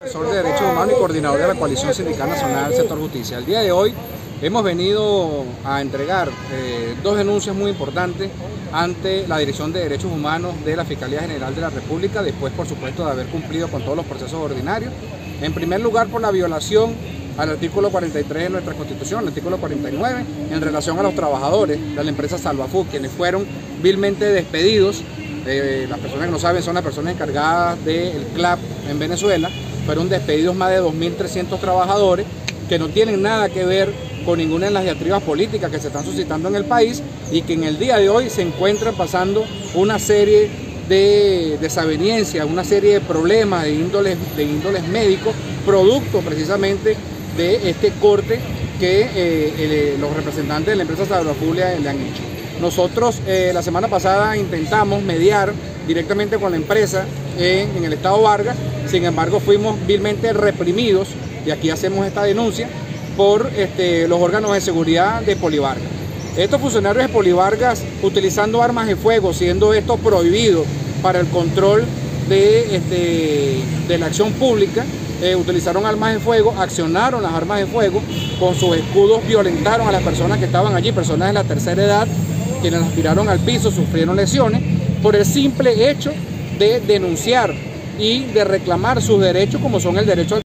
Profesor de Derechos Humanos y coordinador de la Coalición Sindical Nacional del Sector Justicia. El día de hoy hemos venido a entregar dos denuncias muy importantes ante la Dirección de Derechos Humanos de la Fiscalía General de la República, después por supuesto de haber cumplido con todos los procesos ordinarios. En primer lugar, por la violación al artículo 43 de nuestra Constitución, al artículo 49, en relación a los trabajadores de la empresa Salvafood, quienes fueron vilmente despedidos. Las personas que no saben son las personas encargadas del CLAP en Venezuela. Fueron despedidos más de 2.300 trabajadores que no tienen nada que ver con ninguna de las diatribas políticas que se están suscitando en el país y que en el día de hoy se encuentran pasando una serie de desavenencias, una serie de problemas de índoles médicos, producto precisamente de este corte que los representantes de la empresa Salvafood le han hecho. Nosotros la semana pasada intentamos mediar directamente con la empresa en el estado Vargas, sin embargo fuimos vilmente reprimidos, y aquí hacemos esta denuncia, por los órganos de seguridad de Polivargas. Estos funcionarios de Polivargas, utilizando armas de fuego, siendo esto prohibido para el control de la acción pública, utilizaron armas de fuego, accionaron las armas de fuego, con sus escudos violentaron a las personas que estaban allí, personas de la tercera edad, quienes las tiraron al piso, sufrieron lesiones, por el simple hecho de denunciar y de reclamar sus derechos, como son el derecho al